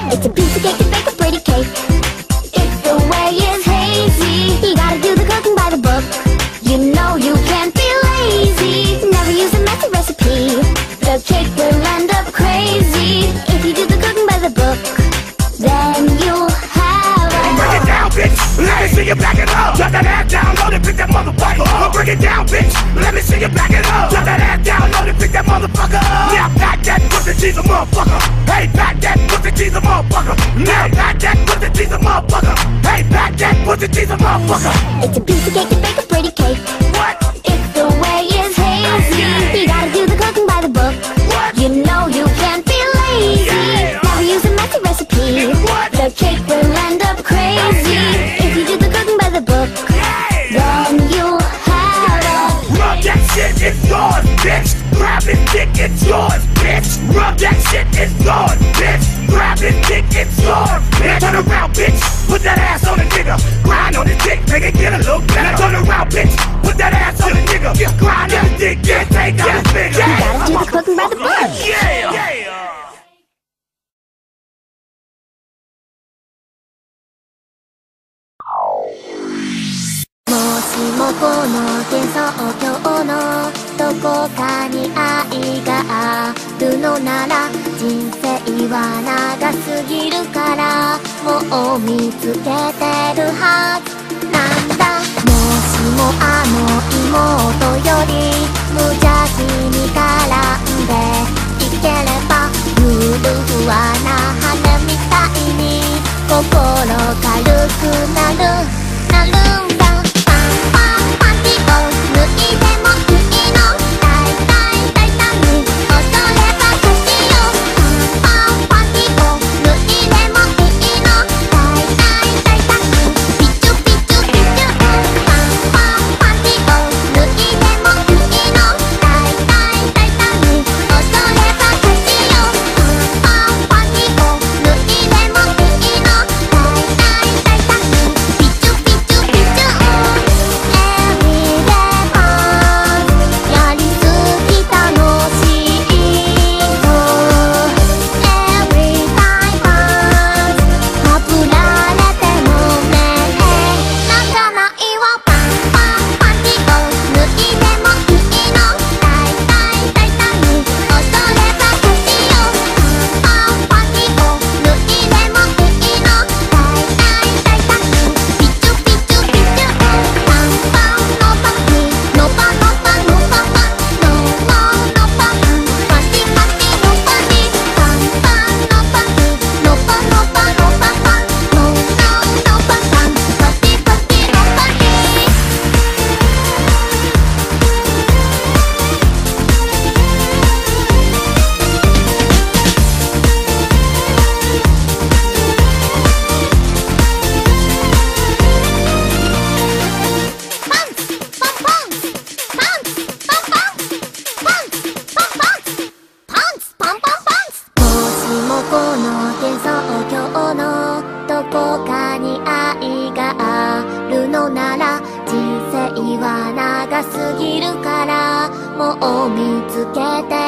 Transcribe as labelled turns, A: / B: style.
A: It's a piece of cake to bake a pretty cake. If the way is hazy, you gotta do the cooking by the book. You know you can't be lazy. Never use a messy recipe. The cake will end up crazy. If you do the cooking by the book, then you'll have a
B: break it down, bitch. Let me see you back it up. Drop that ass down, load it, pick that motherfucker up. Break it down, bitch. Let me see you back it up. Drop that ass down, load it, pick that motherfucker up. Now back that pussy cheese a motherfucker. Hey, back that pussy cheese a motherfucker. Now back that pussy cheese a motherfucker. Hey, back that pussy cheese a motherfucker.
A: It's a piece of cake to bake a pretty cake.
B: What?
A: If the way is hazy, you gotta do the cooking by the book.
B: What?
A: You know you can't be lazy. Never use a messy recipe. The cake will end up crazy. If you do the cooking by the book, then you'll have a
B: rub that shit, it's yours, bitch. Grab his dick, it's yours, bitch. Rub that shit, it's yours, bitch. Grab his dick, it's yours, bitch. Turn around, bitch. Put that ass on the nigga. Grind on the dick, make it get a little better. Turn around, bitch. Put that ass on the nigga. Grind on the dick, get take out his finger.
A: You gotta do the cooking by the book.
B: Yeah.
A: もしもこの幻想郷のどこかに愛があるのなら人生は長すぎるからもう見つけてるはずなんだもしもあの妹より無邪気に絡んでいければゆるふわな羽みたいに心軽くなるんだパンティを脱いでもいいの大胆に恐ればかしよパンティを脱いでもいいの大胆にピチュピチュピチュパンティを脱いでもいいの大胆に恐ればかしよパンティを脱いでもいいの大胆にピチュピチュピチュは長すぎるからもう見つけて